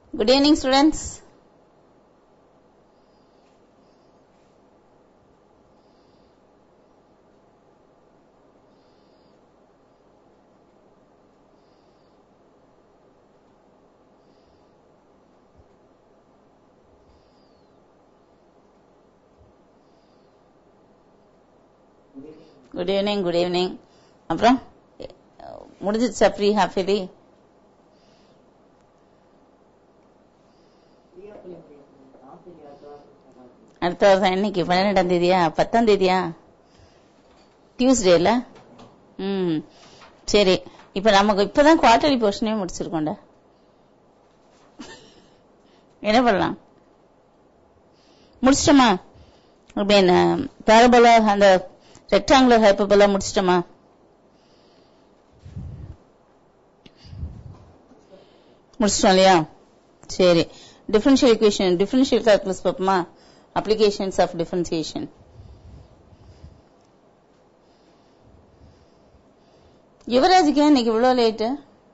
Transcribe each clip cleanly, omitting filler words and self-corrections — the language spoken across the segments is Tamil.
Good evening, students. Good evening, good evening. அப்புறம் முடிஞ்சிருச்சா ஃப்ரீ ஹாஃப்லி? அடுத்த வருஷம் என்னைக்கு? 12ஆம் தேதியா 10ஆம் தேதியா? டியூஸ்டேல. சரி, இப்ப நமக்கு இப்பதான் குவார்டர்லி போர்ஷனே முடிச்சிருக்கோம்டா. என்ன பண்ணலாம்? முடிச்சிட்டோமா? என்ன பேரபோலா அந்த ரெக்டாங்குலர் ஹைப்பர்போலா முடிச்சிட்டோமா? முடிச்சிட்டோம் இல்லையா? சரி, டிஃபரன்ஷியல் ஈக்குவேஷன், டிஃபரன்ஷியல் கால்குலஸ் பார்ப்போமா? Applications of differentiation. யுவராஜுக்கு இன்னைக்கு இவ்வளவு லேட்டு?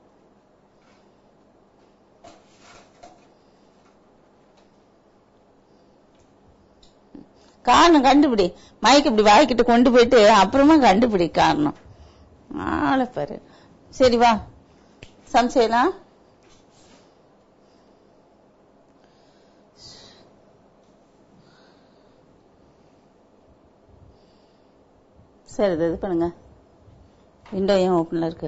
காரணம் கண்டுபிடி. மைக் இப்படி வாய்க்கிட்ட கொண்டு போயிட்டு அப்புறமா கண்டுபிடி காரணம். ஆளை பாரு. சரி வா, சம் செய்யலாம். சரி, இது பண்ணுங்க. விண்டோ ஏன் ஓப்பன்ல இருக்கு?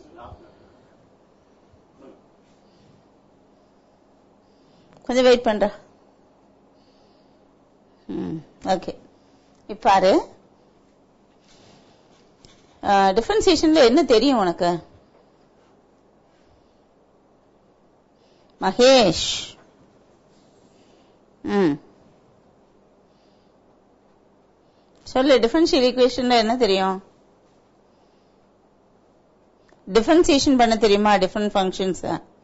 கொஞ்சம் வெயிட் பண்ற. ஓகே, இப்பாரு டிஃபரன்சியேஷன்ல என்ன தெரியும் உனக்கு மகேஷ்? சொல்லு, டிஃபரன்ஷியல் ஈக்குவேஷன்ல என்ன தெரியும்? டிஃபரன்சியேஷன் பண்ண தெரியுமா? டிஃபரண்ட் ஃபங்க்ஷன்ஸ்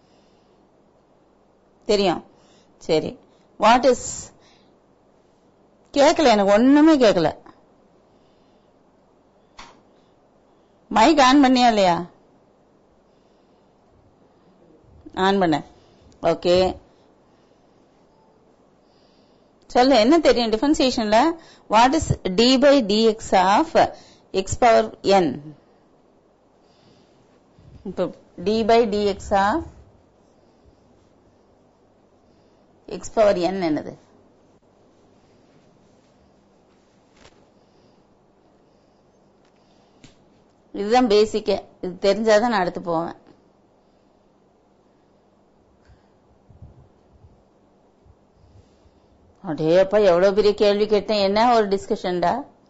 தெரியும். சரி, வாட் இஸ்? கேட்கல, எனக்கு ஒண்ணுமே கேட்கல. மைக் ஆன் பண்ணியா இல்லையா? ஆன் பண்ண. ஓகே, சொல்லு, என்ன தெரியும் டிஃபரன்சியேஷன்ல? What is d by dx of x power n? இப்போ d by dx of x power n என்னது? இதுதான் பேசிக்க. இது தெரிஞ்சாதான் நான் அடுத்து போவேன். அடேப்பா, எவ்வளவு பெரிய கேள்வி கேட்டேன். என்ன ஒரு டிஸ்கஷன்டா.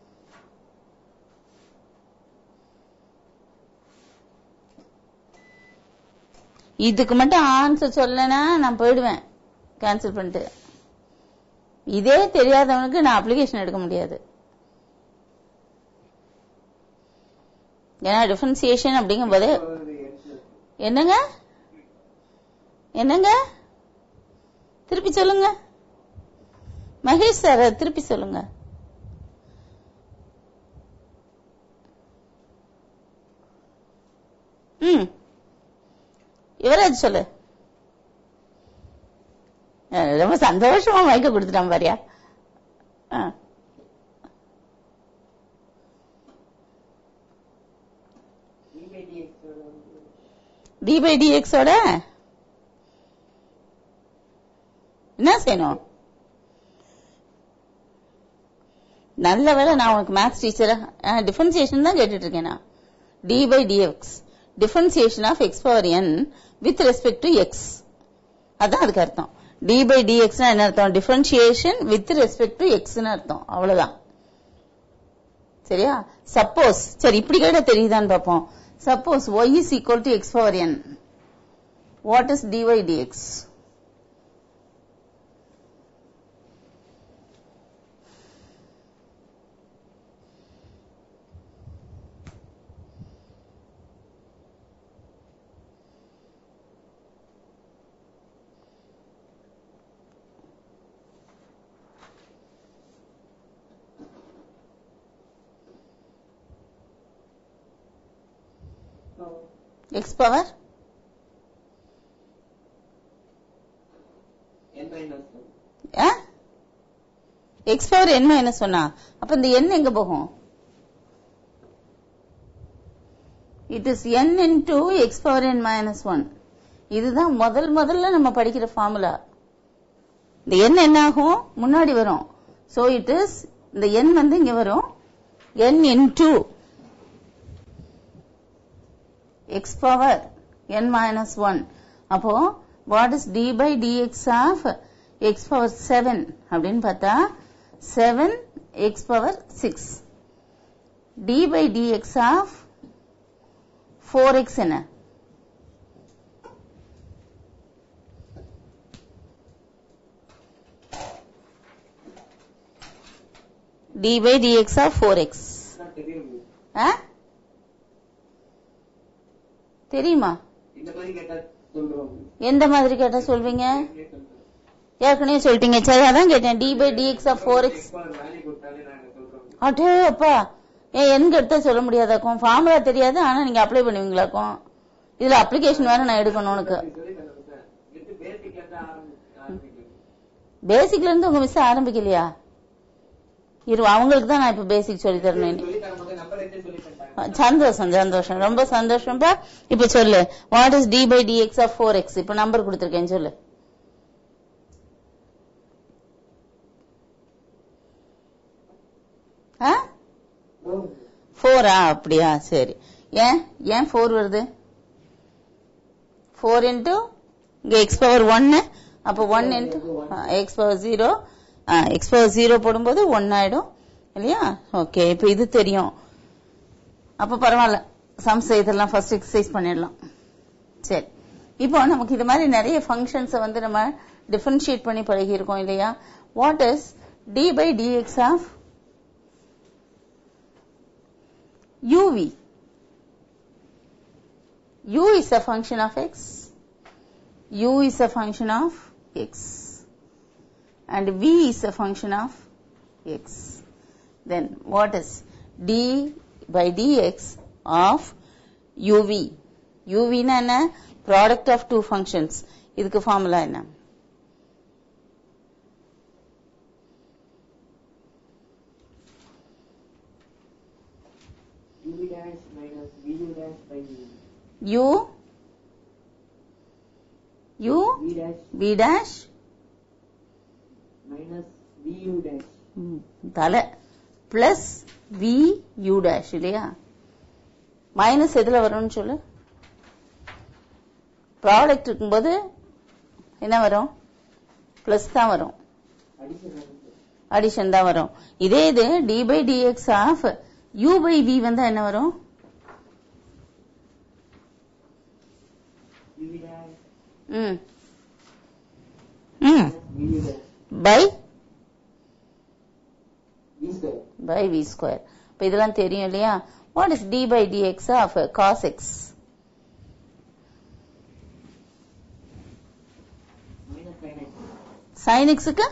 இதுக்கு மட்டும் ஆன்சர் சொல்லனா நான் போயிடுவேன், கேன்சல் பண்ணிட்டு. இதே தெரியாதவனுக்கு நான் அப்ளிகேஷன் எடுக்க முடியாது. ஏன்னா டிஃபரன்சியேஷன் அப்படிங்கும் போது என்னங்க என்னங்க திருப்பி சொல்லுங்க மகேஷ் சார், திருப்பி சொல்லுங்க. யுவராஜ் சொல்லு. ரொம்ப சந்தோஷமா மைக்க கொடுத்துட்டான் பாரியா. டி பை டிஎக்ஸோட என்ன செய்யணும்? நல்ல வேலை நான் உனக்கு மேத்ஸ் டீச்சரா. டிஃபரன்சியேஷன் தான் கேட்டுட்டு இருக்கேன் நான். D by dx, differentiation of x power n with respect to x. அதான் அதுக்கு அர்த்தம். டி பை டிஎக்ஸ் என்ன அர்த்தம்? டிஃபரன்சியேஷன் வித் ரெஸ்பெக்ட் டு எக்ஸ்னு அர்த்தம். அவ்வளவுதான். சரியா? சப்போஸ், சரி இப்படி கேட்ட தெரியுதான்னு பார்ப்போம். Suppose y is equal to x power n. What is dy dx? x power x power n minus 1. அப்ப இந்த n எங்க போகும்? It is n into x power n minus 1. இதுதான் முதல்ல நம்ம படிக்கிற ஃபார்முலா. இந்த n என்ன ஆகும்? முன்னாடி வரும். So it is இந்த n வந்து இங்க வரும். n into x power n minus 1. அப்போ what is d by dx of x power 7 அப்படின்னு பார்த்தா 7 x power 6. d by dx of 4x என்ன? d by dx of 4x. தெரியுமா? எந்த மாதிரி கேட்டா சொல்வீங்க? ஏற்கனவே சொல்லிட்டீங்க. சரி, அதான் கேட்டேன். d by dx of 4x. அடே அப்பா, ஏன் எடுத்தா சொல்ல முடியாதாக்கும்? ஃபார்முலா தெரியாது, ஆனா நீங்க அப்ளை பண்ணுவீங்களாக்கும்? இதுல அப்ளிகேஷன் வேற நான் எடுக்கணும் உனக்கு. பேசிக்ல இருந்து உங்க மிஸ் ஆரம்பிக்கலையா? அவங்களுக்கு தான் நான் இப்ப பேசிக் சொல்லி தரணும். சந்தோஷம், ரொம்ப சந்தோஷம்பா. இப்ப சொல்லு, what is d by dx of 4x? இப்ப நம்பர் கொடுத்திருக்கேன், சொல்லு. ஆ 4. அப்படியா? சரி. ஏன் 4 வருது? 4 into இங்க x power 1. அப்ப 1 into x power 0. x power 0 போடும்போது 1 ஆயிடும் இல்லையா? ஓகே, இப்ப இது தெரியும். அப்ப பரவாயில்ல, சம்ஸ் இதெல்லாம் ஃபர்ஸ்ட் எக்ஸசைஸ் பண்ணிடலாம். சரி, இப்போ நமக்கு இது மாதிரி நிறைய ஃபங்க்ஷன்ஸ் வந்து நம்ம டிஃபரன்ஷியேட் பண்ணி பழகி இருக்கோம் இல்லையா? What is d by dx of uv? u is a function of x. u is a function of x. And v is a function of x. Then what is d by dx of uv? uv na enna? Product of two functions. idukku formula enna? uv dash minus vu dash by u v dash minus vu dash தல பிளஸ் vu dash இல்லையா? மைனஸ் எதுல வரும்னு சொல்லு. ப்ராடக்ட் இருக்கும்போது என்ன வரும்? பிளஸ் தான் வரும், அடிஷன் தான் வரும். இதே இது d by dx of u by v வந்தா என்ன வரும்? by v square. இப்ப இதெல்லாம் தெரியும் இல்லையா? what is d by dx of cos x? sin x க்கு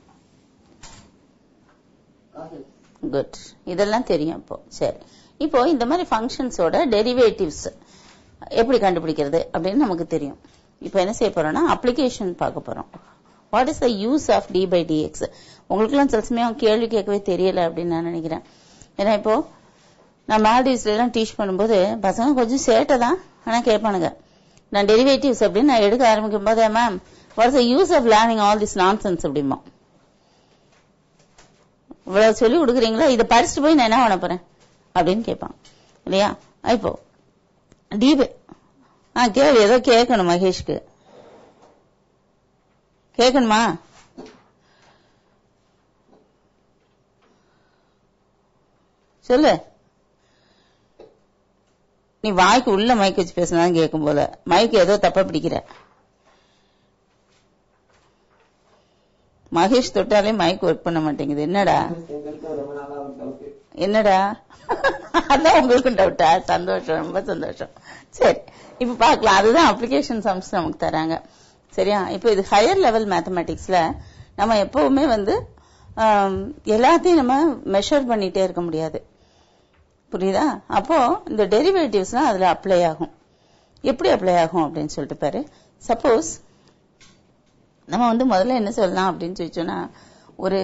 குட், இதெல்லாம் தெரியும். இப்போ சரி, இப்போ இந்த மாதிரி ஃபங்க்ஷன்ஸோட டெரிவேட்டிவ்ஸ் எப்படி கண்டுபிடிக்கிறது அப்படின்னு நமக்கு தெரியும். இப்போ என்ன செய்ய போறோம்னா அப்ளிகேஷன் பார்க்க போறோம். What is the use of d by dx? உங்களுக்குலாம் சில சமயம் கேள்வி கேட்கவே தெரியல அப்படின்னு நான் நினைக்கிறேன். ஏன்னா இப்போ நான் மால்டீவ்ஸ்ல எல்லாம் டீச் பண்ணும்போது பசங்க கொஞ்சம் சேட்டை தான், ஆனா கேட்பானுங்க. நான் டெரிவேட்டிவ்ஸ் அப்படின்னு நான் எடுக்க ஆரம்பிக்கும் போது, ma'am what is the use of learning all this nonsense அப்படிமா. இவ்வளவு சொல்லி கொடுக்குறீங்களா, இதை படிச்சுட்டு போய் நான் என்ன பண்ண போறேன் அப்படின்னு கேட்பான் இல்லையா? இப்போ டிபே கேள்வி ஏதோ கேட்கணும், மகேஷ்க்கு கேட்கணுமா? சொல்லு. நீ வாய்க்கு உள்ள மைக் வச்சு பேசினாலும் கேட்கும் போல, மைக்கு ஏதோ தப்பா பிடிக்கிற. மகேஷ் தொட்டாலே மைக் ஒர்க் பண்ண மாட்டேங்குது. என்னடா என்னடா அதான் உங்களுக்கும் டவுட்டா? சந்தோஷம், ரொம்ப சந்தோஷம். சரி, இப்ப பாக்கலாம். அதுதான் அப்ளிகேஷன் சம்ஸ் நமக்கு தராங்க. சரியா? இப்போ இது ஹையர் லெவல் மேத்தமேட்டிக்ஸ்ல நம்ம எப்பவுமே வந்து எல்லாத்தையும் நம்ம மெஷர் பண்ணிட்டே இருக்க முடியாது, புரியுதா? அப்போ இந்த டெரிவேட்டிவ்ஸ்லாம் அதுல அப்ளை ஆகும். எப்படி அப்ளை ஆகும் அப்படின்னு சொல்லிட்டு பாரு. சப்போஸ் நம்ம வந்து முதல்ல என்ன சொல்லலாம் அப்படின்னு சொல்லிச்சோன்னா, ஒரு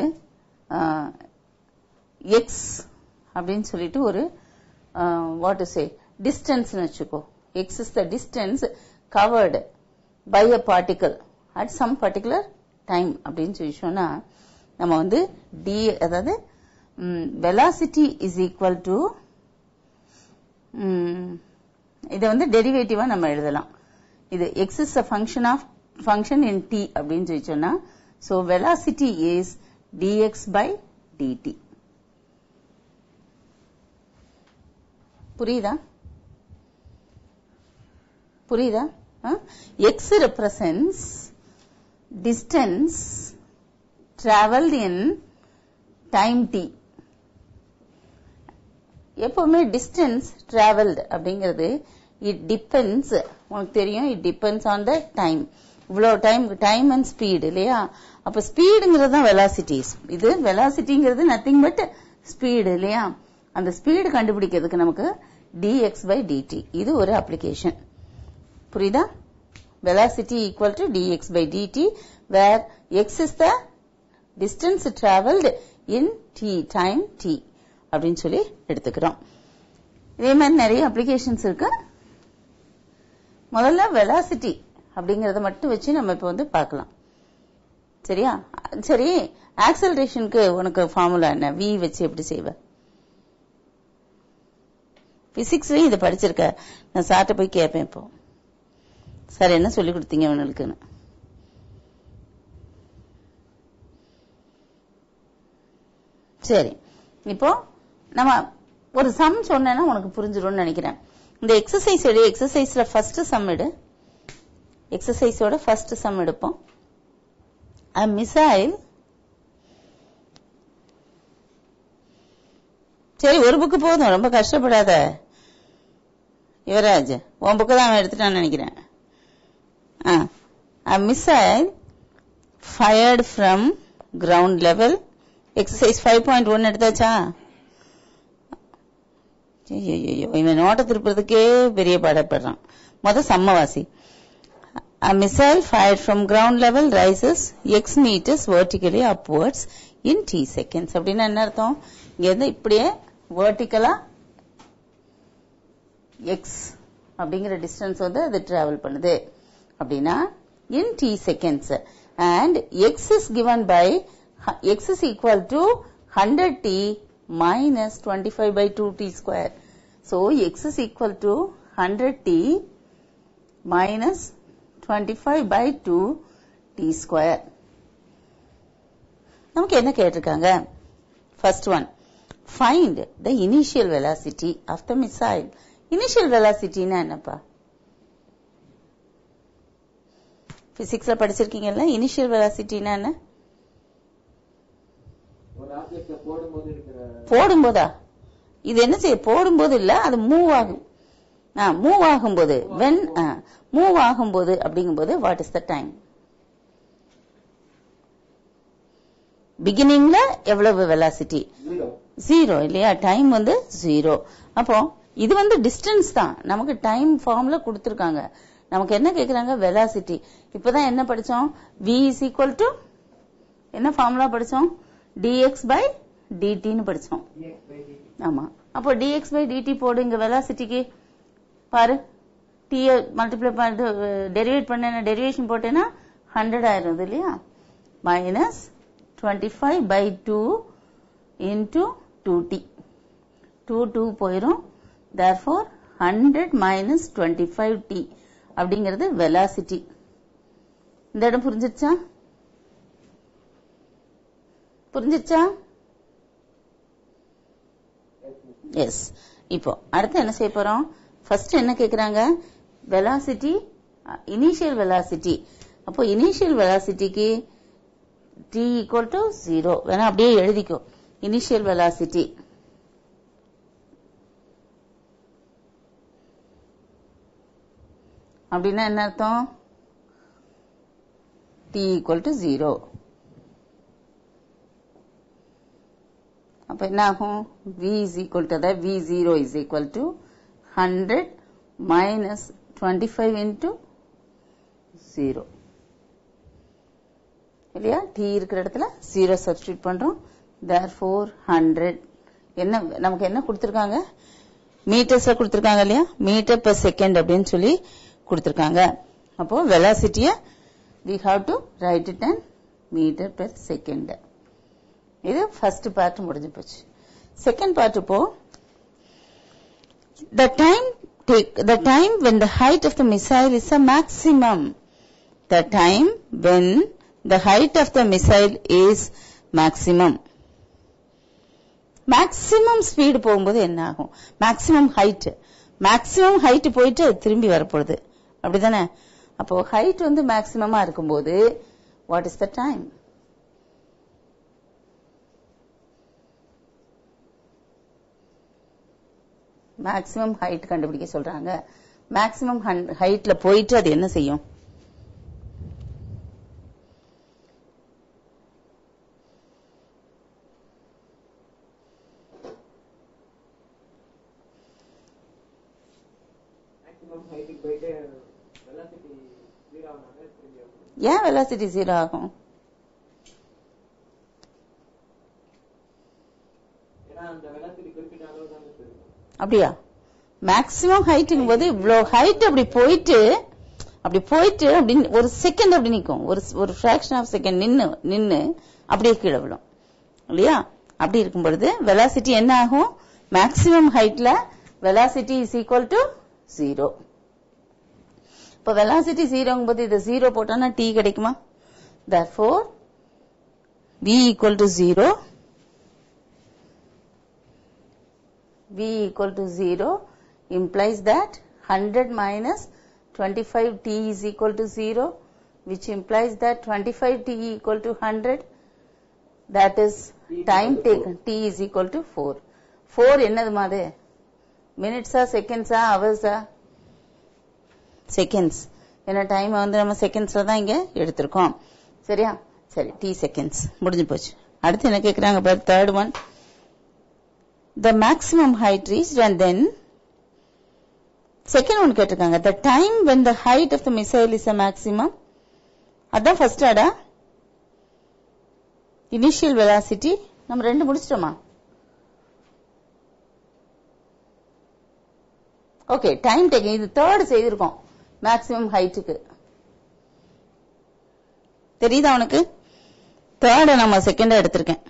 எக்ஸ் அப்படின்னு சொல்லிட்டு ஒரு வாட் டு சே டிஸ்டன்ஸ் வச்சுக்கோ. X is the distance covered by a particle at some particular time அப்படின்னு சொல்லிச்சோன்னா, நம்ம வந்து டி அதாவது வெலாசிட்டி இஸ் ஈக்குவல் டு இதை வந்து டெரிவேட்டிவா நம்ம எழுதலாம். இது x is a function in t அப்படின்னு சொல்லி சொன்னா, so velocity is dx by dt. புரியுதா? x represents distance traveled in time t. எப்பவுமே டிஸ்டன்ஸ் டிராவல்டு அப்படிங்கிறது இட் டிபெண்ட்ஸ், உனக்கு தெரியும், it depends on the time. இவ்வளவு டைம் அண்ட் ஸ்பீடு இல்லையா? அப்ப ஸ்பீடுங்கிறது தான் வெலாசிட்டிஸ். இது வெலாசிட்டிங்கிறது நத்திங் பட் ஸ்பீடு இல்லையா? அந்த ஸ்பீடு கண்டுபிடிக்கிறதுக்கு நமக்கு dx by dt இது ஒரு அப்ளிகேஷன். புரியுதா? Velocity equal to dx by dt where x is the distance traveled in t time t அப்படின்னு சொல்லி எடுத்துக்கிறோம். இதே மாதிரி நிறைய அப்ளிகேஷன்ஸ் இருக்கு. முதல்ல வெலாசிட்டி அப்படிங்கறத மட்டும் வச்சு நம்ம இப்ப வந்து பார்க்கலாம். சரியா? சரி, ஆக்சலரேஷனுக்கு உனக்கு ஃபார்முலா என்ன? v வச்சு எப்படி செய்வ? பிசிக்ஸ்லயும் இதை படிச்சிருக்க. நான் சார்ட்ட போய் கேட்பேன் இப்போ, சார் என்ன சொல்லி கொடுத்தீங்க அவனுக்குன்னு. சரி, இப்போ நம்ம ஒரு சம் சொன்னா உனக்கு புரிஞ்சிடும்னு நினைக்கிறேன். இந்த எக்ஸசைஸ்ல ஃபர்ஸ்ட் சம் எடு. எக்ஸசைஸோட ஃபர்ஸ்ட் சம் எடுப்போம். a missile. சரி, ஒரு புக்கு போதும், ரொம்ப கஷ்டப்படாத யுவராஜ். உன் புக்கு தான் அவன் எடுத்துட்டான்னு நினைக்கிறேன். a missile fired from ground level. Exercise 5.1 எடுத்தாச்சா? இவன் நோட்டை திருப்பறதுக்கே பெரிய பாடப்படுறான். சம்மவாசி. A missile fired from ground level rises x meters vertically upwards in t seconds. அப்படின்னா என்ன அர்த்தம்? இங்க இருந்து இப்படியே வெர்டிகலா x அப்படிங்கிற டிஸ்டன்ஸ் வந்து அது டிராவல் பண்ணுது அப்படின்னா in t seconds and x is given by x is equal to 100t minus 25 by 2t square. So x is equal to 100t minus 25 by 2t square. நமக்கு என்ன கேட்டிருக்காங்க? First one, find the initial velocity of the missile. Initial velocity னா என்னப்பா? பிசிக்ஸ்ல படிச்சிருக்கீங்கல்ல, இனிஷியல் வெலாசிட்டினா என்ன? போடும்போதா? இது என்ன செய்ய? போடும்போது இல்ல, அது மூவ் ஆகும். மூவ் ஆகும்போது, when மூவ் ஆகும்போது அப்படிங்கும்போது வாட் இஸ் த டைம்? பிகினிங்ல எவ்வளவு வெலாசிட்டி? 0 இல்லையா? டைம் வந்து 0. அப்போ இது வந்து டிஸ்டன்ஸ் தான். நமக்கு டைம் ஃபார்ம்ல கொடுத்திருக்காங்க. நமக்கு என்ன கேக்குறாங்க? வெலாசிட்டி. இப்பதான் என்ன படிச்சோம்? v is equal to என்ன ஃபார்முலா படிச்சோம்? dx by dt ன்னு படிச்சோம். ஆமா, அப்போ dx by dt போடு. இங்க வெலாசிட்டிக்கு பாரு, t மல்டிப்ளை பண்ணிட்டு டெரிவேட் பண்ண டெரிவேஷன் போட்டேன்னா 100 ஆயிரும் இல்லையா? Minus 25 by 2 into 2t. 2 போயிரும். therefore 100 minus 25t அப்படிங்கிறது வெலாசிட்டி. இந்த இடம் புரிஞ்சிருச்சா? எஸ். இப்போ அடுத்து என்ன செய்ய போறோம்? ஃபர்ஸ்ட் என்ன கேக்குறாங்க? Velocity, initial velocity. அப்போ இனிஷியல் வெலாசிட்டிக்கு t equal to 0 வேணா அப்படியே எழுதிக்கோ. இனிஷியல் வெலாசிட்டி அப்படின்னா என்ன அர்த்தம்? t equal to 0. அப்ப என்ன ஆகும்? v is equal to that v0 is equal to 100 minus 25 into 0. இல்லையா? t இருக்கிற இடத்துல 0 சப்ஸ்டிட்யூட் பண்றோம். therefore 100 என்ன நமக்கு என்ன கொடுத்திருக்காங்க? மீட்டர்ஸ்ல கொடுத்திருக்காங்க இல்லையா? மீட்டர் per second அப்படின்னு சொல்லி கொடுத்திருக்காங்க. அப்போ வெலாசிட்டியை we have to write it in meter per second. இது ஃபர்ஸ்ட் பார்ட் முடிஞ்சு போச்சு. செகண்ட் பார்ட் இப்போ the time when the height of the missile is a maximum. The time when the height of the missile is maximum. Maximum speed போகும்போது என்ன ஆகும்? மேக்ஸிமம் ஹைட் போயிட்டு திரும்பி வரப்போகுது, அப்படிதானே? அப்போ ஹைட் வந்து மேக்ஸிமமா இருக்கும்போது what is the time? Maximum height கண்டுபிடிக்க சொல்றாங்க. மேக்ஸிமம் ஹைட்ல போயிட்டு அது என்ன செய்யும்? ஏன் வெலாசிட்டி 0 ஆகும்? அப்படியா? மேக்ஸிமம் ஹைட்டுங்கும் போது இவ்வளவு ஹைட் அப்படி போயிட்டு அப்படின்னு ஒரு செகண்ட் அப்படி நிற்கும், ஒரு ஃபிராக்ஷன் ஆஃப் செகண்ட் நின்னு அப்படியே கீழே விடும் இல்லையா? அப்படி இருக்கும் பொழுது வெலாசிட்டி என்ன ஆகும்? மேக்ஸிமம் ஹைட்ல வெலாசிட்டி இஸ் ஈக்குவல் டு 0. இப்ப வெலாசிட்டி 0ங்கும் போது இது 0 போட்டோம்னா t கிடைக்குமா? therefore v equal to 0. v equal to 0 implies that 100 minus 25t is equal to 0, which implies that 25t equal to 100. That is time taken. t is equal to 4. 4 என்னது மாது? மினிட்ஸா செகண்ட்ஸா ஹவர்ஸா? செகண்ட்ஸ். ஏன்னா டைம் வந்து நம்ம செகண்ட்ஸ்ல தான் இங்க எடுத்திருக்கோம். சரியா? சரி, t செகண்ட்ஸ் முடிஞ்சு போச்சு. அடுத்து என்ன கேக்குறாங்க பாரு, third one. The maximum height reached and then second one கேட்டிருக்காங்க. The time when the height of the missile is a maximum. அதான் ஃபர்ஸ்ட் ஆடா. இனிஷியல் வெலாசிட்டி நம்ம 2 முடிச்சிட்டோமா? ஓகே, டைம் டேக்கிங் இது தேர்ட் செய்திருக்கோம். மேக்ஸிமம் ஹைட்டுக்கு தெரியுதா உனக்கு? தேர்ட நம்ம செகண்டா எடுத்திருக்கேன்.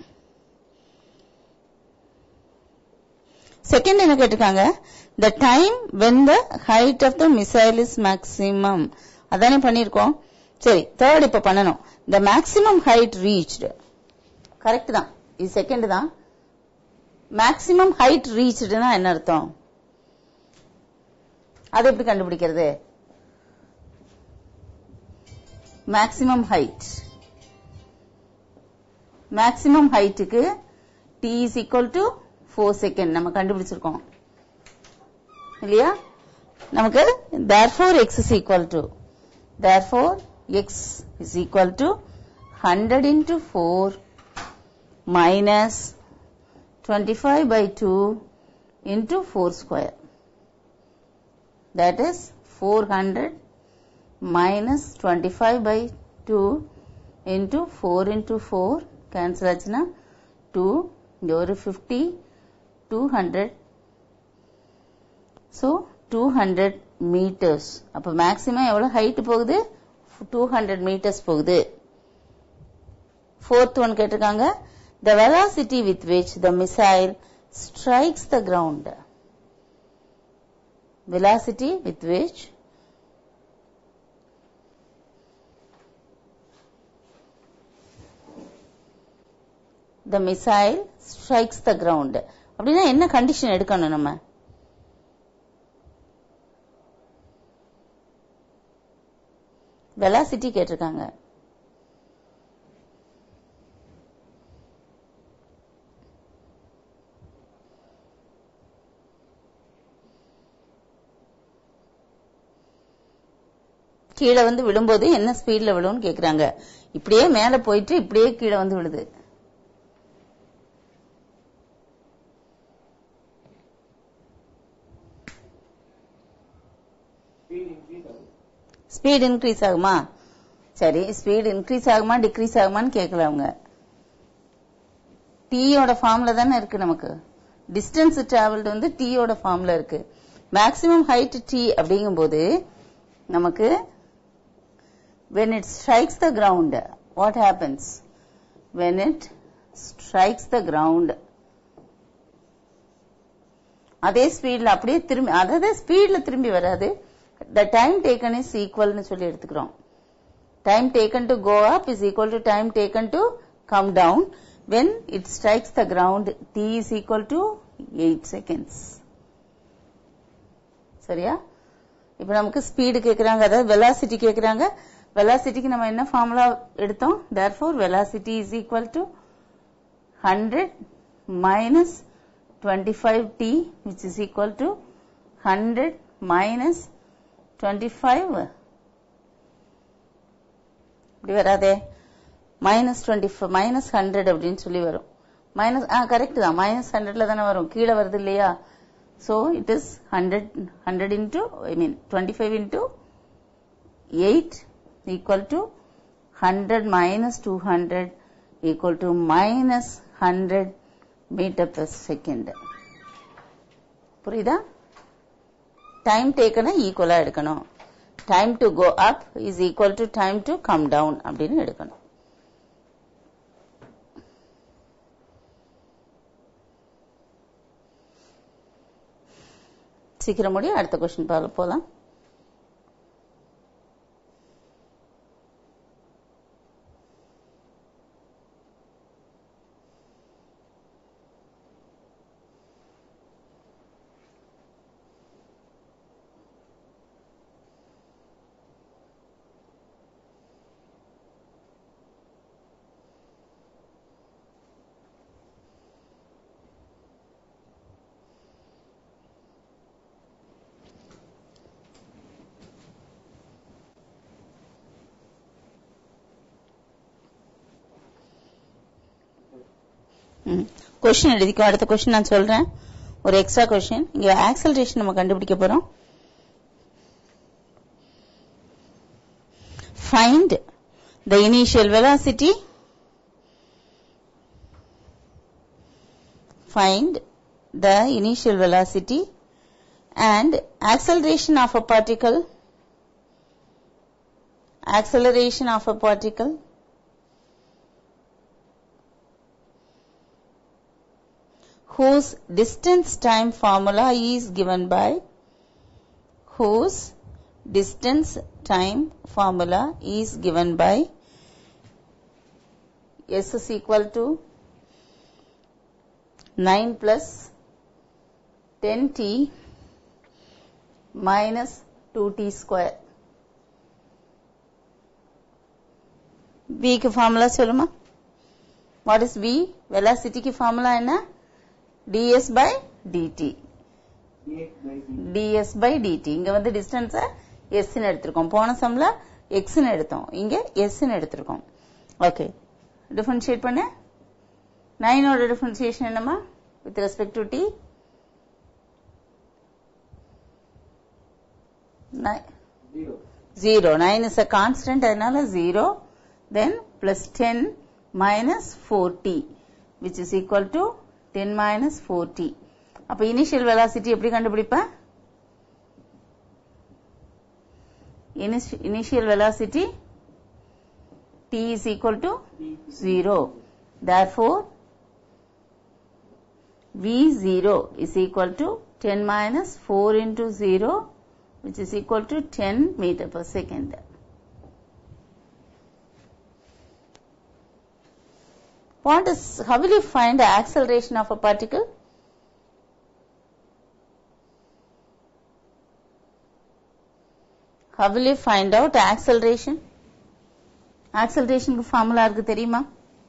செகண்ட் என்ன கேட்டிருக்காங்க? the time when the height of the missile is maximum. அதானே பண்ணிருக்கோம். சரி, தேர்ட் இப்ப பண்ணணும். the maximum height reached. Correct தான், இது செகண்ட் தான். மேக்ஸிமம் ஹைட் ரீச்டுனா என்ன அர்த்தம்? அது எப்படி கண்டுபிடிக்கிறது? மேக்ஸிமம் ஹைட்டுக்கு t is equal to 4 second நம்ம கண்டுபிடிச்சிருக்கோம் இல்லையா? நமக்கு therefore x is equal to 100 into 4 minus 25 by 2 into 4 square. That is 400 minus 25 by 2 into 4 into 4 cancel ஆச்சுனா 2 இங்க ஒரு 50 200. so 200 meters. அப்ப மேக்ஸிமம் எவ்வளவு ஹைட் போகுது? 200 meters போகுது. fourth one கேட்டிருக்காங்க. the velocity with which the missile strikes the ground. velocity with which the missile strikes the ground. அப்படின்னா என்ன கண்டிஷன் எடுக்கணும் நம்ம? velocity கேட்டிருக்காங்க. கீழே வந்து விழும்போது என்ன ஸ்பீட்ல விழும்னு கேக்குறாங்க. இப்படியே மேல போயிட்டு இப்படியே கீழே வந்து விழுது. ஸ்பீட் இன்க்ரீஸ் ஆகுமா? சரி, ஸ்பீடு இன்க்ரீஸ் ஆகுமா டிக்ரீஸ் ஆகுமான்னு கேட்கல அவங்க. டீயோட ஃபார்ம்ல தானே இருக்கு நமக்கு. டிஸ்டன்ஸ் டிராவல்டு வந்து டீயோட ஃபார்ம்ல இருக்கு. மேக்ஸிமம் ஹைட் டி அப்படிங்கும்போது நமக்கு when it strikes the ground, what happens? When it strikes the ground, அதே ஸ்பீட்ல அப்படியே திரும்பி, அதாவது ஸ்பீட்ல திரும்பி வராது. the time taken is equal னு சொல்லி எடுத்துக்கிறோம். time taken to go up is equal to time taken to come down. when it strikes the ground, t is equal to 8 seconds. சரியா? இப்ப நமக்கு ஸ்பீடு கேக்குறாங்க, அதாவது வெலாசிட்டி கேக்குறாங்க. வெலாசிட்டிக்கு நம்ம என்ன ஃபார்முலா எடுத்தோம்? therefore velocity is equal to 100 minus 25t, which is equal to 100 minus 25. இப்படி வராதே, minus 100 அப்படின்னு சொல்லி வரும். மைனஸ் கரெக்ட் தான், -100ல தானே வரும், கீழே வருது இல்லையா? so it is 100 into, I mean 25 into 8 equal to 100 minus 200 equal to minus 100 meter per second. புரியுதா? டைம் டேக்கனை ஈக்குவலா எடுக்கணும். Time to go up is equal to time to come down அப்படின்னு எடுக்கணும். சீக்கிரம் முடியும். அடுத்த கொஸ்டின் போலாம். கொஸ்டின் எழுதிக்கோ. அடுத்த கொஸ்டின் நான் சொல்றேன், ஒரு எக்ஸ்ட்ரா கொஸ்டின். இங்க ஆக்சலரேஷன் நம்ம கண்டுபிடிக்க போறோம். Find the initial velocity, find the initial velocity and acceleration of a particle, whose distance time formula is given by, s is equal to 9 plus 10t minus 2t square. v க்கு ஃபார்முலா சொல்லுமா? What is v? வெலாசிட்டிக்கு ஃபார்முலா என்ன? ds by dt. இங்க வந்து டிஸ்டன்ஸ s ன்னு எடுத்திருக்கோம். போன சம்ல x ன்னு எடுத்தோம், இங்க s ன்னு எடுத்திருக்கோம். ஓகே, டிஃபரன்ஷியேட் பண்ண. 9 ஓட டிஃபரன்ஷியேஷன் என்னமா with respect to t? 0. 9 is a constant, அதனால 0. then plus 10 minus 4t, which is equal to 10 minus 4t. அப்ப இனிஷியல் வெலாசிட்டி எப்படி கண்டுபிடிப்ப? Initial velocity t is equal to 0. therefore v0 is equal to 10 minus 4 into 0, which is equal to 10 meter per second. How will you find the acceleration of a particle? How will you find out acceleration? Acceleration க்கு ஃபார்முலா இருக்கு தெரியுமா?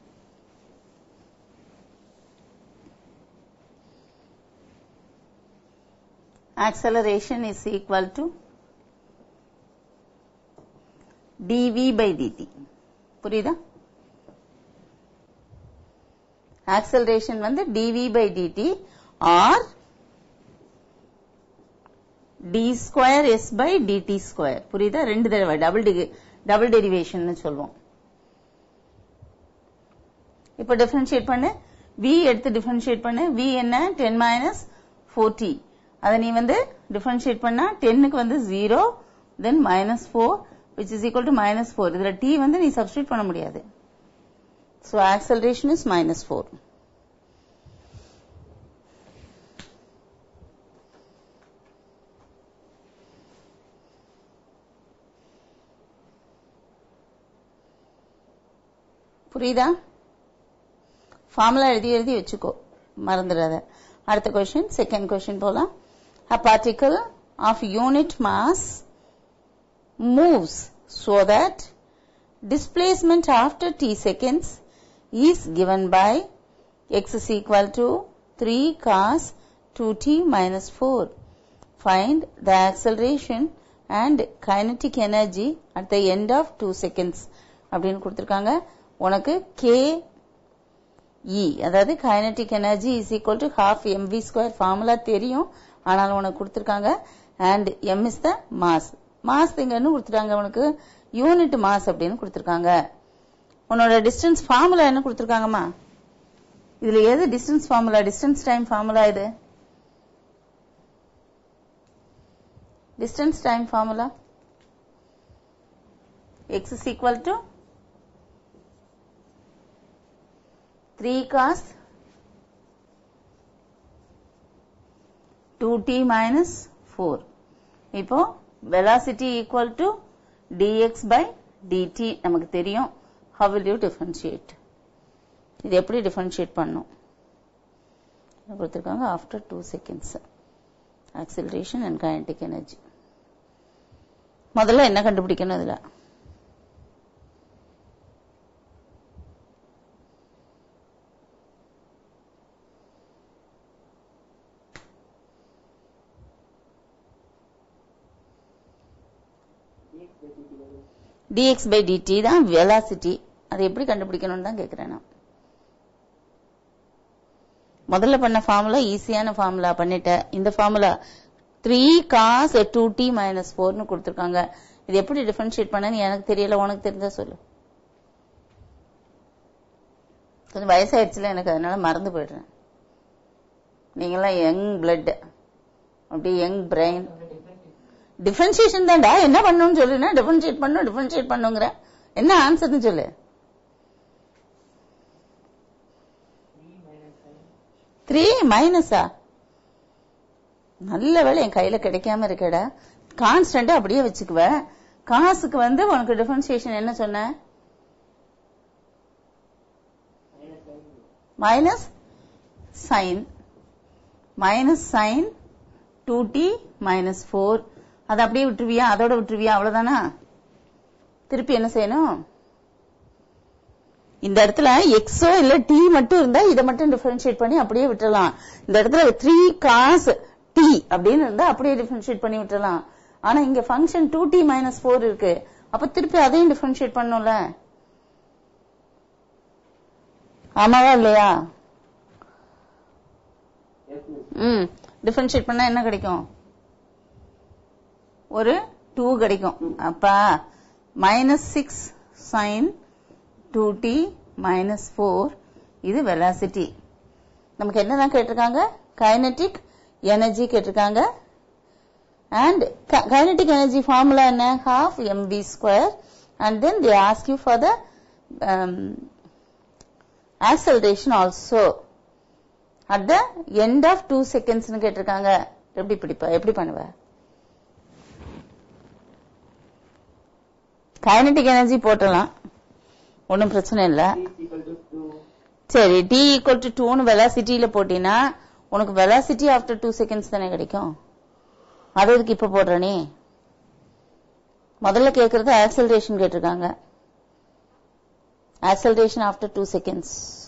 Acceleration is equal to dv by dt. புரியுதா? acceleration வந்து dv by dt or d square s by dt square. புரியுதா? ரெண்டு தடவை டபுள் டெரிவேஷன் சொல்லுவோம். இப்ப டிஃபரன்ஷியேட் பண்ணு, v எடுத்து டிஃபரன்ஷியேட் பண்ணு. v என்ன 10 minus 4t. அதை நீ டிஃபரன்ஷியேட் பண்ணா 10க்கு 0 then minus 4 which is equal to minus 4. இதுல t நீ சப்ஸ்டிட்யூட் பண்ண முடியாது. So acceleration is minus 4. புரியுதா? ஃபார்முலா எழுதி வச்சுக்கோ, மறந்துடாத. அடுத்த क्वेश्चन, செகண்ட் क्वेश्चन போலாம். A particle of unit mass moves so that displacement after t seconds is given by x is equal to 3 cos 2t minus 4. Find the acceleration and kinetic energy at the end of 2 seconds. அப்படின்னு கொடுத்திருக்காங்க. உனக்கு k E அதாவது kinetic energy is equal to half mv square formula தெரியும், ஆனால் உனக்கு கொடுத்திருக்காங்க. and m is the mass. Mass எங்கன்னு கொடுத்துட்டாங்க, உனக்கு யூனிட் மாஸ் அப்படின்னு கொடுத்திருக்காங்க. உன்னோட டிஸ்டன்ஸ் ஃபார்முலா என்ன கொடுத்திருக்காங்கம்மா? இதுல எது distance formula? Distance time formula இது. Distance time formula x is equal to 3 cos 2t minus 4. இப்போ velocity equal to dx by dt நமக்கு தெரியும். How will you differentiate? இது எப்படி differentiate பண்ணும்? கொடுத்திருக்காங்க after 2 seconds. Acceleration and kinetic energy. முதல்ல என்ன கண்டுபிடிக்கணும் இதுல? dx by dt தான் velocity. அது எப்படி கண்டுபிடிக்கணும்னு தான் கேக்குறேன் நான். முதல்ல பண்ண ஃபார்முலா ஈஸியான ஃபார்முலா பண்ணிட்டேன். இந்த ஃபார்முலா 3 cos 2t minus 4 னு கொடுத்திருக்காங்க. இது எப்படி டிஃபரன்ஷியேட் பண்ணனும் எனக்கு தெரியல, உனக்கு தெரிஞ்சா சொல்லு. கொஞ்சம் வயசாயிடுச்சுல எனக்கு, அதனால மறந்து போயிடுறேன். நீங்களாம் யங் பிளட், அப்படியே யங் பிரெயின். டிஃபரன்ஷியேஷன் தான்டா, என்ன பண்ணணும்னு சொல்லுனா டிஃபரன்ஷியேட் பண்ணுங்கிற. என்ன ஆன்சர்னு சொல்லு. 3 மைனஸா? நல்ல வேளை என் கையில கிடைக்காம இருக்கடா. கான்ஸ்டன்ட் அப்படியே வச்சுக்குவ. காசுக்கு உனக்கு டிஃபரன்ஷியேஷன் என்ன சொன்ன? Minus sine 2t minus 4. அதை அப்படியே விட்டுருவியா? அதோட விட்டுருவியா? அவ்வளவுதானா? திருப்பி என்ன செய்யணும்? இந்த இடத்துல எக்ஸோ இல்ல டி மட்டும் இருந்தா இதை மட்டும் டிஃபரன்ஷியேட் பண்ணி அப்படியே விட்டுறலாம். இந்த இடத்துல 3 cos t அப்படின்னு இருந்தா அப்படியே டிஃபரன்ஷியேட் பண்ணி விட்டுறலாம். ஆனா இங்க ஃபங்க்ஷன் 2t minus 4 இருக்கு. அப்ப திருப்பி அதையும் டிஃபரன்ஷியேட் பண்ணணும்ல. ஆமாவா இல்லையா? டிஃபரன்ஷியேட் பண்ணா என்ன கிடைக்கும்? ஒரு 2 கிடைக்கும். அப்ப -6 sin 2t minus 4 இது velocity. நமக்கு என்னதான் கேட்டிருக்காங்க? kinetic energy கேட்டிருக்காங்க. and kinetic energy formula என்ன? half mv square. and then they ask you for the acceleration also at the end of 2 seconds னு கேட்டிருக்காங்க. எப்படி பண்ணுவ? kinetic energy போட்டலாம், ஒன்னும் பிரச்சனை இல்ல. சரி, t equal to 2 னு velocityல போட்டினா உனக்கு velocity after 2 seconds தானே கிடைக்கும். அது எதுக்கு இப்ப போடுற நீ? முதல்ல கேக்குறது acceleration கேட்டிருக்காங்க. acceleration after 2 seconds.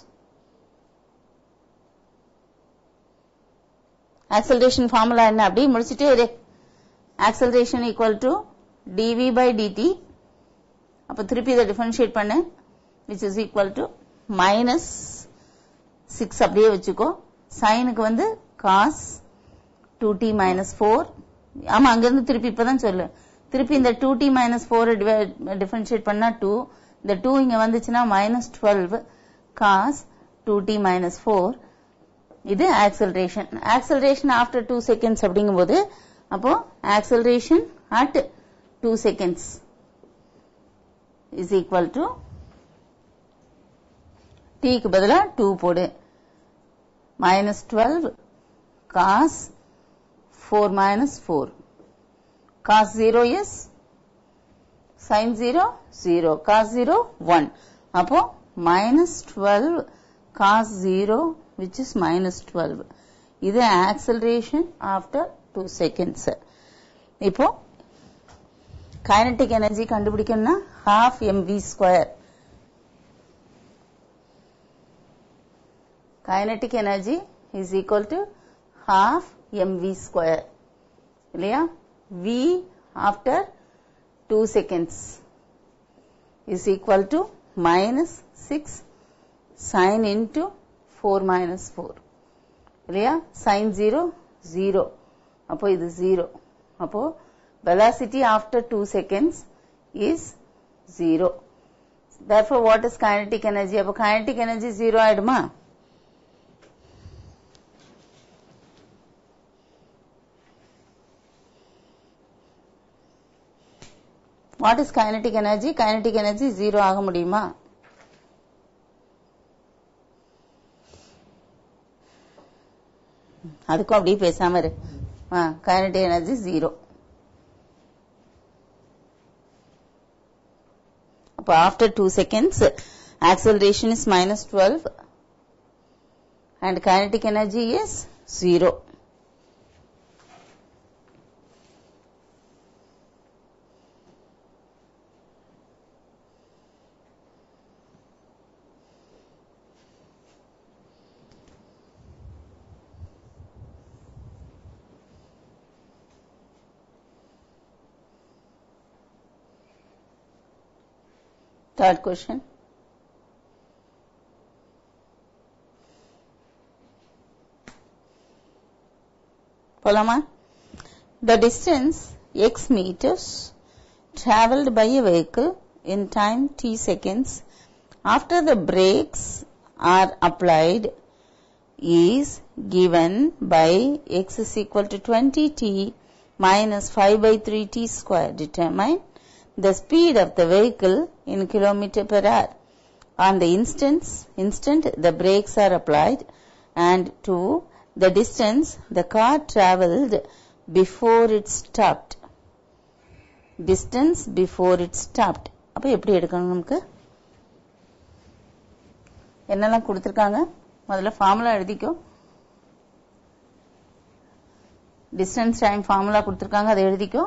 acceleration formula என்ன? அப்படியே முடிச்சிட்டே இரு. acceleration equal to dv by dt. அப்ப திருப்பி இதை டிஃபரன்ஷியேட் பண்ணு, which is equal to -6 அப்படியே வச்சுக்கோ. சைனுக்கு cos 2t minus 4. ஆமா, அங்கிருந்து திருப்பி இப்பதான் சொல்லு. திருப்பி இந்த 2t minus 4 டிஃபரன்ஷியேட் பண்ணா 2, இந்த 2 இங்க வந்துச்சுன்னா minus 12 cos 2t minus 4. இது acceleration. Acceleration after 2 seconds அப்படிங்கும்போது அப்போ acceleration at 2 seconds is equal to t க்கு பதிலா 2 போடு minus 12 cos 4 minus 4. Cos 0 is sin 0 0, cos 0 1. அப்போ minus 12 cos 0 which is minus 12. இது acceleration after 2 seconds. இப்போ kinetic energy கண்டுபிடிக்கணும்னா half mv square. Kinetic energy is equal to half mv square. இல்லையா? v after 2 seconds is equal to minus 6 sin into 4 minus 4. இல்லையா? sin 0 0. அப்போ இது 0. அப்போ velocity after 2 seconds is 0. Therefore what is kinetic energy? அப்போ kinetic energy 0 ஆயிடுமா? What is kinetic energy? Kinetic energy 0 ஆக முடியுமா? அதுக்கும் அப்படியே பேசாம இரு. kinetic energy 0. அப்ப after 2 seconds acceleration is minus 12 and kinetic energy is 0. Third question. Polama. The distance x meters traveled by a vehicle in time t seconds after the brakes are applied is given by x is equal to 20t minus 5 by 3t square. Determine the speed of the vehicle in kilometer per hour. On the instant the brakes are applied, and 2 the distance the car traveled before it stopped. Distance before it stopped. அப்ப எப்படி எடுக்கணும் நமக்கு? என்னெல்லாம் கொடுத்திருக்காங்க? முதல்ல ஃபார்முலா எழுதிக்கோ. டிஸ்டன்ஸ் டைம் ஃபார்முலா கொடுத்திருக்காங்க, அதை எழுதிக்கோ.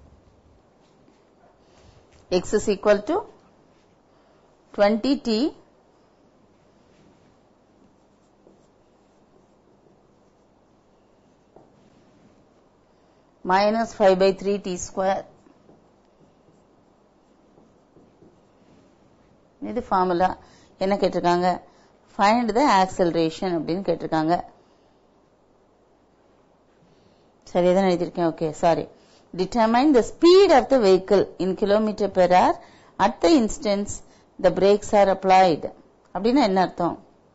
x is equal to 20t minus 5 by 3t square. இது ஃபார்முலா. என்ன கேட்டிருக்காங்க? find the acceleration அப்படின்னு கேட்டிருக்காங்க. சரியாதான் எழுதியிருக்கேன். Okay, sorry. Determine the speed of the vehicle in kilometer per hour at the instance the brakes are applied. அப்படின்னா என்ன அர்த்தம்?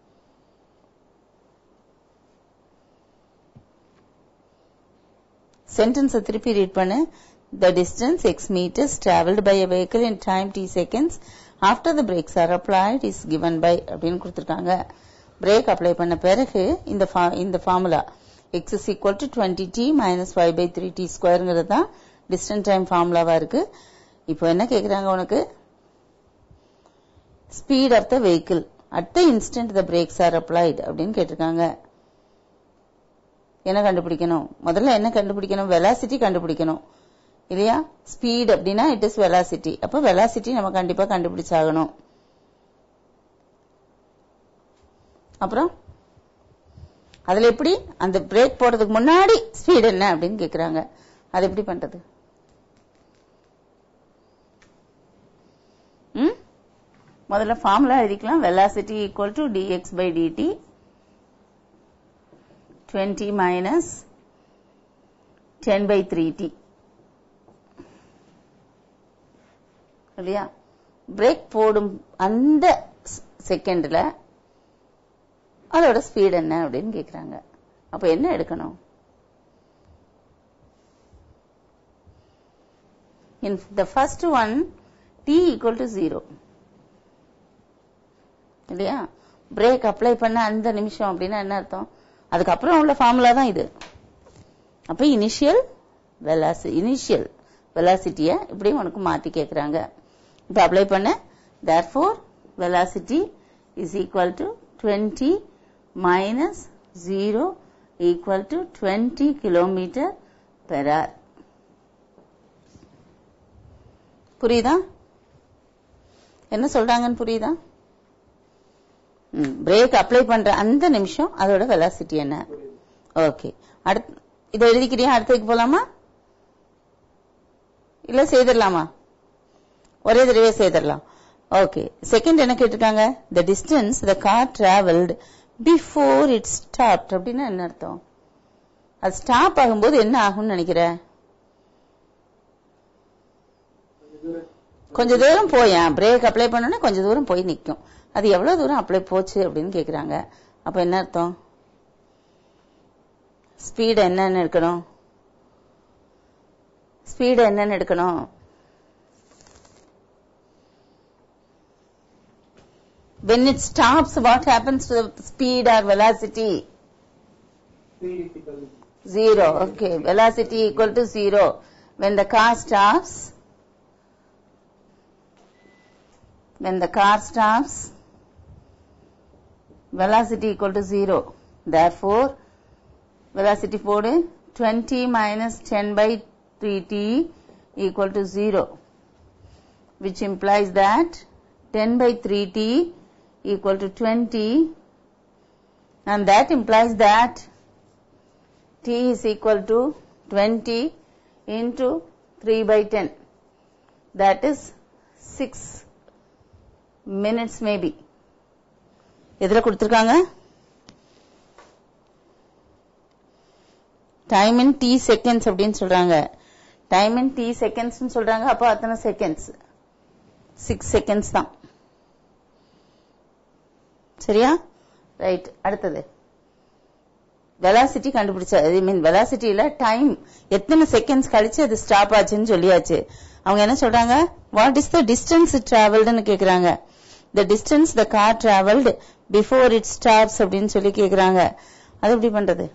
சென்டென்ஸை திருப்பி ரீட் பண்ணு. The distance x meters traveled by a vehicle in time t seconds after the brakes are applied is given by அப்படின்னு கொடுத்திருக்காங்க. பிரேக் அப்ளை பண்ண பிறகு இந்த formula x is equal to 20t minus 5 by 3t squareங்கிறது தான் டிஸ்டன்ஸ் டைம் ஃபார்முலாவா இருக்கு. இப்போ என்ன கேக்குறாங்க உனக்கு? Speed of the vehicle at the instant the brakes are applied அப்படின்னு கேட்டிருக்காங்க. என்ன கண்டுபிடிக்கணும்? முதல்ல என்ன கண்டுபிடிக்கணும்? வெலாசிட்டி கண்டுபிடிக்கணும் இல்லையா? ஸ்பீட் அப்படின்னா இட் இஸ் வெலாசிட்டி. அப்ப வெலாசிட்டி நம்ம கண்டிப்பா கண்டுபிடிச்சாகணும். அப்புறம் அதுல எப்படி அந்த பிரேக் போடுறதுக்கு முன்னாடி ஸ்பீட் என்ன அப்படின்னு கேக்குறாங்க. அது எப்படி பண்றது? முதல்ல ஃபார்முலா எழுதிக்கலாம். Velocity equal to dx by dt 20 minus 10 by 3t. இல்லையா? பிரேக் போடும் அந்த செகண்ட்ல அதோட ஸ்பீட் என்ன அப்படின்னு கேக்குறாங்க. அப்ப என்ன எடுக்கணும்? In the first one, t equal to 0. இல்லையா? பிரேக் அப்ளை பண்ண அந்த நிமிஷம் அப்படின்னா என்ன அர்த்தம்? அதுக்கப்புறம் உள்ள ஃபார்முலா தான் இது. அப்ப இனிஷியல் வெலாசிட்டிய இப்படி உனக்கு மாத்தி கேக்குறாங்க. இப்ப அப்ளை பண்ண therefore velocity is equal to 20 minus 0 equal to 20 kilometer per hour. புரியுதா? என்ன சொல்றாங்கன்னு புரியுதா? பிரேக் அப்ளை பண்ற அந்த நிமிஷம் அதோட வெலாசிட்டி என்ன? ஓகே, அடுத்து இதை எழுதிக்கிறியா? அடுத்ததுக்கு போலாமா இல்ல செய்திடலாமா? ஒரே தடவை செய்திடலாம். ஓகே, செகண்ட் என்ன கேட்டிருக்காங்க? the distance the car traveled before it stopped அப்படின்னா என்ன அர்த்தம்? அது ஸ்டாப் ஆகும்போது என்ன ஆகும்னு நினைக்கிற? கொஞ்ச தூரம் போய் பிரேக் அப்ளை பண்ணோன்னா கொஞ்ச தூரம் போய் நிக்கும். அது எவ்வளவு தூரம் அப்ளை போச்சு அப்படின்னு கேக்குறாங்க. அப்ப என்ன அர்த்தம்? ஸ்பீட் என்னன்னு எடுக்கணும்? ஸ்பீட் என்னன்னு எடுக்கணும்? When it stops, what happens to the speed or velocity? Speed is equal to 0. Okay, velocity equal to 0. When the car stops, velocity equal to 0. Therefore, velocity போடு 20 minus 10 by 3t equal to 0, which implies that 10 by 3t equal to 20, and that implies that t is equal to 20 into 3 by 10. That is 6 minutes maybe. எதுல கொடுத்திருக்காங்க? டைம் இன் t செகண்ட்ஸ் அப்படின்னு சொல்றாங்க. டைம் இன் t செகண்ட்ஸ் சொல்றாங்க. அப்போ அத்தனை செகண்ட்ஸ் 6 செகண்ட்ஸ் தான். சரியா? ரைட். அடுத்தது வெலாசிட்டி கண்டுபிடிச்ச, ஐ மீன் வெலாசிட்டியில டைம் எத்தனை செகண்ட்ஸ் கழிச்சு அது ஸ்டாப் ஆச்சுன்னு சொல்லியாச்சு. அவங்க என்ன சொல்றாங்க? வாட் இஸ் த டிஸ்டன்ஸ் டிராவல்டுன்னு கேக்குறாங்க. The distance the car travelled before it stops அப்படின்னு சொல்லி கேக்குறாங்க. அது எப்படி பண்றது?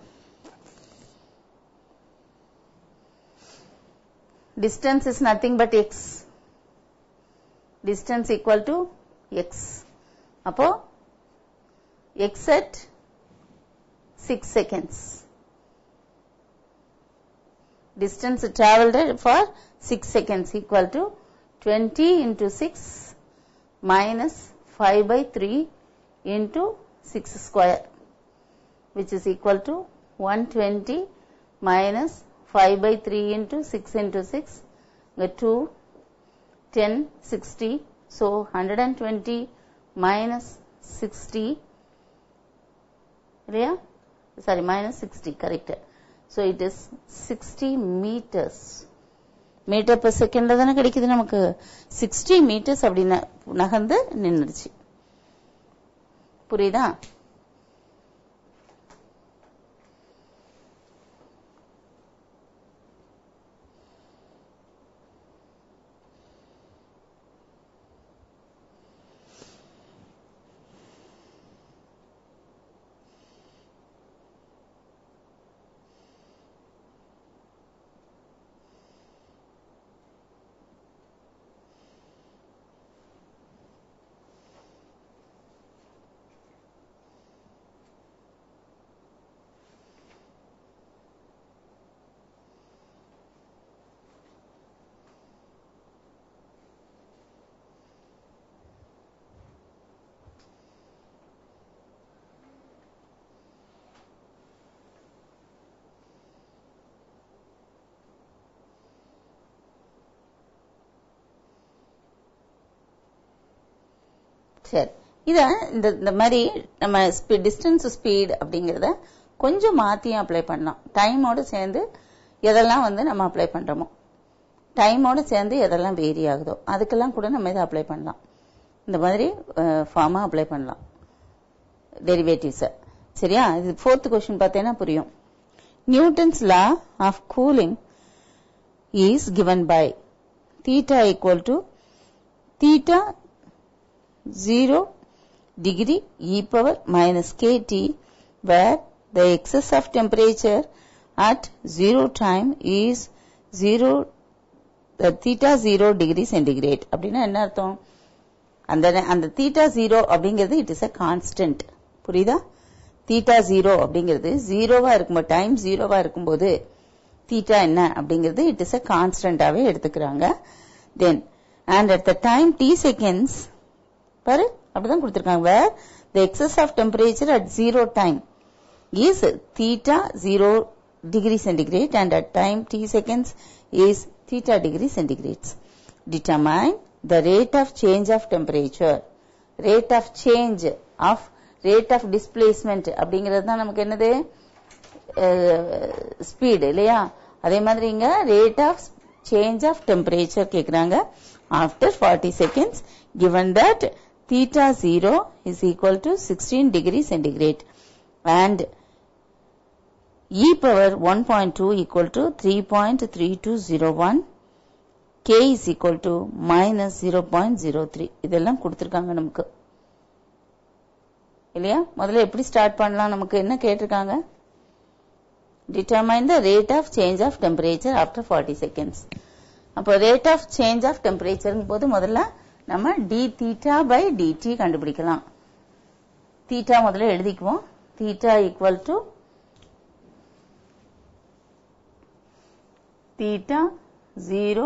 Distance is nothing but x. Distance equal to x. அப்போ x at 6 seconds. Distance traveled for 6 seconds equal to 20 into 6 minus 5 by 3 into 6 square, which is equal to 120 minus 5 by 3 into 6 into 6, 2, 10, 60. So, 120 minus 60, minus 60, correct. So, it is 60 meters. Meter per second தான கிடைக்குது நமக்கு. 60 meters அப்படி நகர்ந்து நின்னுடுச்சு. புரியுதா? சரி, இத இந்த மாதிரி நம்ம டிஸ்டன்ஸ் ஸ்பீட் அப்படிங்கறத கொஞ்சம் மாத்தியும் அப்ளை பண்ணலாம். டைமோட சேர்ந்து எதெல்லாம் நம்ம அப்ளை பண்றோமோ டைமோட சேர்ந்து எதெல்லாம் வேரி ஆகுதோ அதுக்கெல்லாம் கூட நம்ம இதை அப்ளை பண்ணலாம். இந்த மாதிரி ஃபார்மா அப்ளை பண்ணலாம் டெரிவேட்டிவ்ஸை. சரியா? இது 4th கொஸ்டின் பார்த்தேன்னா புரியும். Newton's law of cooling is given by theta equal to theta 0 degree e power minus kt, where the excess of temperature at 0 time is 0 theta 0 degree centigrade. அப்படின்னா என்ன அர்த்தம்? அந்த theta 0 அப்படிங்கிறது இட் இஸ் a constant. புரியுதா? theta 0 அப்படிங்கிறது 0வா இருக்கும்போது, டைம் 0வா இருக்கும்போது theta என்ன அப்படிங்கிறது இட் இஸ் a கான்ஸ்டன்டாவே எடுத்துக்கிறாங்க. Then and at the time t seconds பாரு அப்படிதான் கொடுத்திருக்காங்க, where the excess of temperature at 0 time is theta 0 degree centigrade and at time t seconds is theta degree centigrades. Determine the rate of change of temperature. Rate of change of rate of displacement அப்படிங்கிறது தான் நமக்கு என்னது? ஸ்பீடு இல்லையா? அதே மாதிரி இங்க rate of change of temperature கேக்குறாங்க after 40 seconds given that theta 0 is equal to 16 degree centigrade and e power 1.2 equal to 3.3201, k is equal to minus 0.03. இதெல்லாம் கொடுத்திருக்காங்க நமக்கு இல்லையா? முதல்ல எப்படி ஸ்டார்ட் பண்ணலாம்? நமக்கு என்ன கேட்டிருக்காங்க? Determine the rate of change of temperature after 40 seconds. அப்போ rate of change of temperature போது முதல்ல நம்ம d theta by dt கண்டுபிடிக்கலாம். theta முதல்ல எழுதிக்குவோம். theta equal to theta 0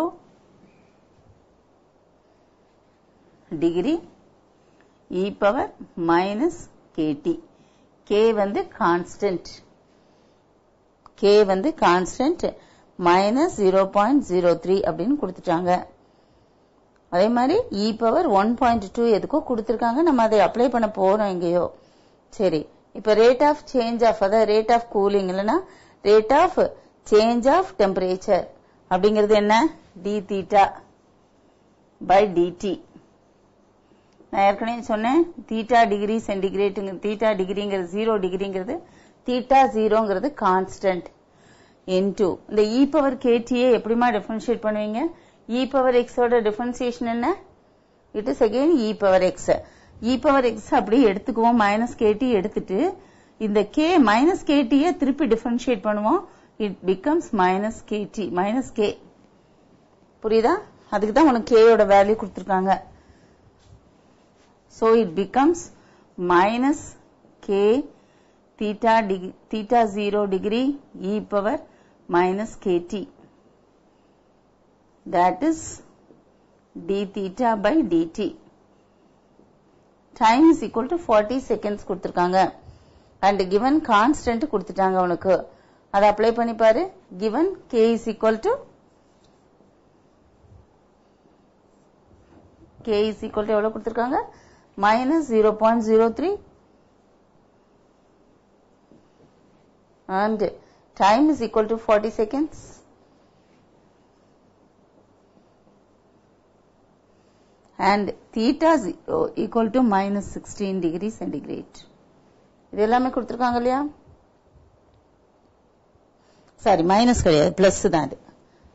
degree e power minus kt. k வந்து constant. k வந்து கான்ஸ்டன்ட் மைனஸ் 0.03 அப்படின்னு கொடுத்துட்டாங்க. அதே மாதிரி e பவர் 1.2 எதுக்கோ கொடுத்திருக்காங்க, நம்ம அதை அப்ளை பண்ண போறோம் எங்கேயோ. சரி, இப்ப ரேட் ஆஃப் சேஞ்ச் ஆஃப், அதாவது ரேட் ஆஃப் கூலிங் இல்லைன்னா rate of change of temperature அப்படிங்கிறது என்ன? d theta by dt. நான் ஏற்கனவே சொன்னேன் theta டிகிரி சென்டிகிரேட், theta டிகிரிங்கிறது 0 டிகிரிங்கிறது theta 0ங்கிறது கான்ஸ்டன்ட் into இந்த e பவர் kt எப்படிமா டிஃபரன்ஷியேட் பண்ணுவீங்க? e பவர் x ஓட டிஃபரன்ஷியேஷன் என்ன? It is again e power x. e power x அப்படி எடுத்துக்குவோம், மைனஸ் kt எடுத்துட்டு இந்த k மைனஸ் kt திருப்பி டிஃபரன்ஷியேட் பண்ணுவோம், it becomes minus kt minus k. புரியுதா? அதுக்கு தான் உனக்கு k ஓட வேல்யூ கொடுத்திருக்காங்க. so it becomes minus k theta 0 degree e power minus kt, that is d theta by dt. time is equal to 40 seconds கொடுத்திருக்காங்க and given constant கொடுத்துட்டாங்க உனக்கு. அதை அப்ளை பண்ணி பாரு. given k is equal to எவ்வளவு கொடுத்திருக்காங்க? minus 0.03 and time is equal to 40 seconds and theta is equal to minus 16 degree centigrade. இது எல்லாமே கொடுத்திருக்காங்க இல்லையா? சாரி, மைனஸ் கிடையாது, பிளஸ் தான் அது.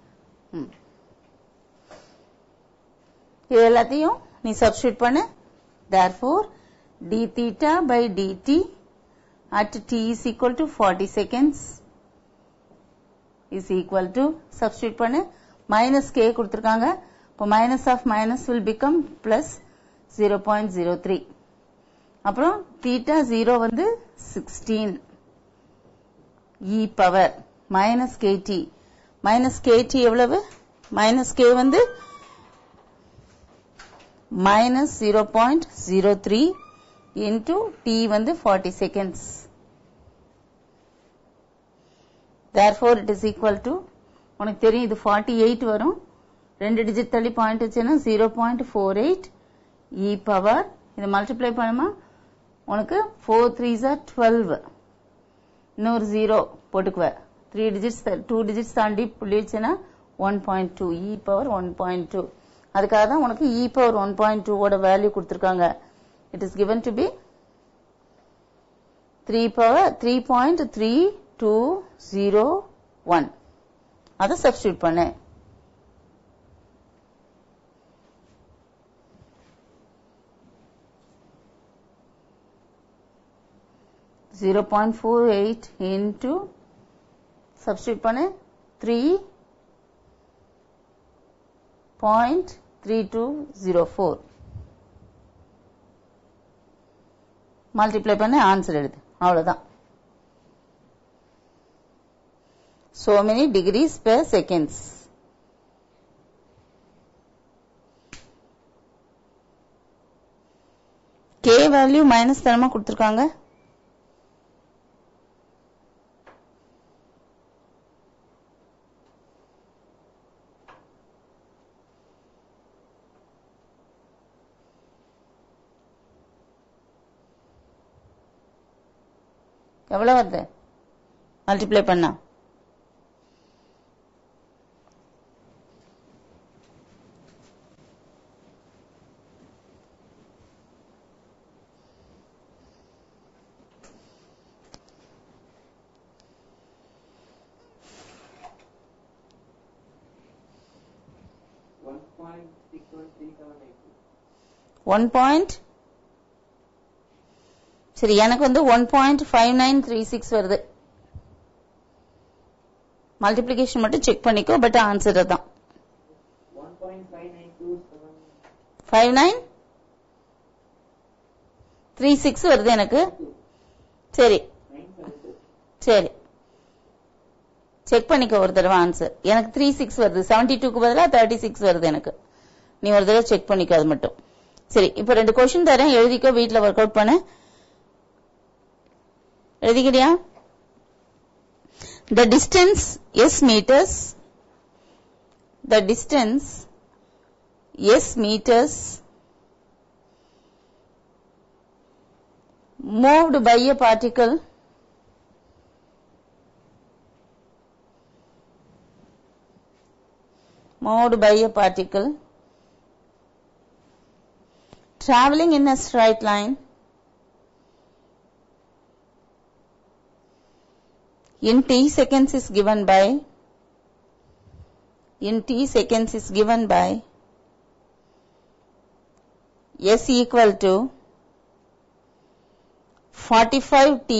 இது எல்லாத்தையும் நீ சப்ஸ்டிட்யூட் பண்ணு. therefore d theta by dt at t is equal to 40 seconds is equal to, substitute பண்ணு, minus k கொடுத்திருக்காங்க. இப்போ minus of minus will become plus 0.03. அப்புறம் theta 0 வந்து 16 e power minus kt. minus kt எவ்வளவு? minus k வந்து minus 0.03 into t வந்து 40 seconds. therefore it is equal to, உனக்கு தெரியும் இது 48 வரும், 2 டிஜிட் தள்ளி பாயிண்ட் வச்சேன்னா 0.48 e பவர், இதை மல்டிப்ளை பண்ணுமா உனக்கு 4 3s are 12, இன்னொரு 0 போட்டுக்குவ, 2 டிஜிட்ஸ் தாண்டி புள்ளி வச்சேன்னா 1.2 e power 1.2 அதுக்காக தான் உனக்கு e power 1.2 ஓட வேல்யூ கொடுத்திருக்காங்க. It is given to be 3.3201 அதை சப்ஸ்டிட்யூட் பண்ணு. (0.48) into substitute பண்ணு 3.3204 மல்டிப்ளை பண்ண ஆன்சர் எழுது. அவ்வளவுதான். So many degrees per seconds. K value minus தரமா கொடுத்திருக்காங்க. எவ்வளவு வருது மல்டிப்ளை பண்ணா? சரி, எனக்கு வந்து 1.5936 வருது. மல்டிப்ளிகேஷன் மட்டும் செக் பண்ணிக்கோ, பட் ஆன்சர் தான் 5936 வருது எனக்கு. சரி சரி, செக் பண்ணிக்கோ ஒரு தடவை ஆன்சர். எனக்கு 36 வருது, 72க்கு பதிலா 36 வருது எனக்கு. நீ ஒரு தடவை செக் பண்ணிக்கோ அது மட்டும். சரி, இப்ப 2 क्वेश्चन தரேன், எழுதிக்கோ, வீட்ல ஒர்க் அவுட் பண்ணு. எழுதிக்கிறியா? The distance S meters, the distance S meters moved by a particle traveling in a straight line in t seconds is given by S equal to 45t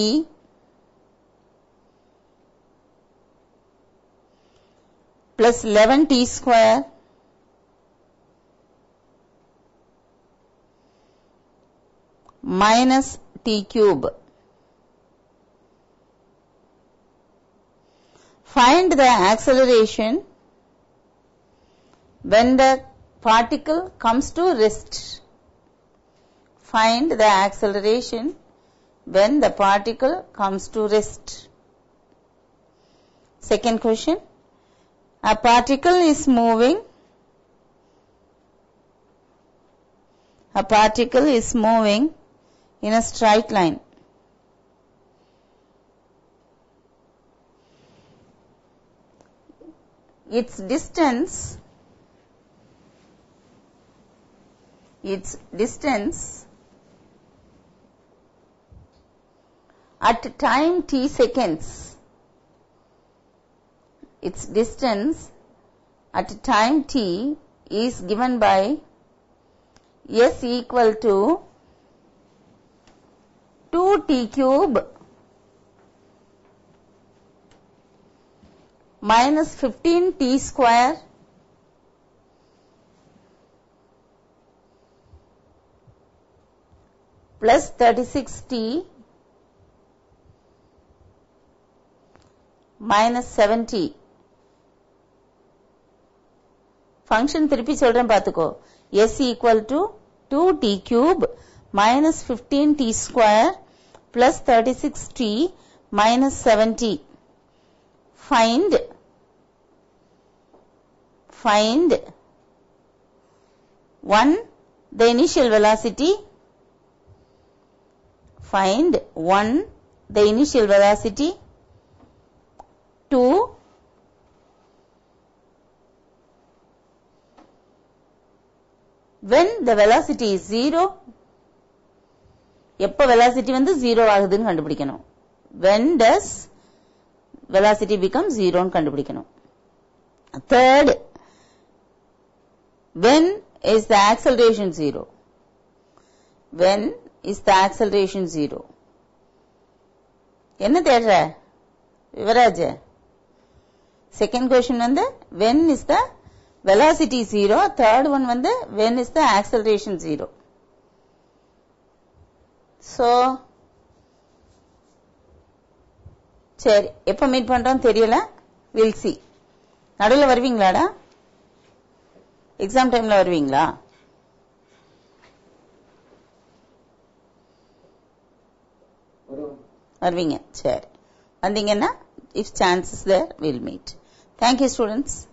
plus 11t square minus t cube. Find the acceleration when the particle comes to rest. Find the acceleration when the particle comes to rest. Second question. A particle is moving in a straight line. Its distance at time t seconds, its distance at time t is given by S equal to 2t cube minus 15t square plus 36t minus 70. function திருப்பி சொல்றேன் பாத்துக்கோ. S equal to 2t cube minus 15t square plus 36t minus 70. Find 1 the initial velocity. Find 1 the initial velocity. 2 when the velocity is 0, எப்ப velocity வந்து 0 ஆகுதுன்னு கண்டுபிடிக்கணும். when does velocity become 0 ன்னு கண்டுபிடிக்கணும். third, when is the acceleration 0? when is the acceleration 0? என்ன தேடுற விவராஜ்? செகண்ட் கொஸ்டின் வந்து when is the velocity 0, third one வந்து when is the acceleration 0. so சரி, எப்ப மீட் பண்றோம் தெரியல. we'll see. நடுவுல வருவீங்களாடா? எக்ஸாம் டைம்ல வருவீங்களா? வருவீங்க. சரி, வந்தீங்கன்னா if chances there we'll meet. Thank you students.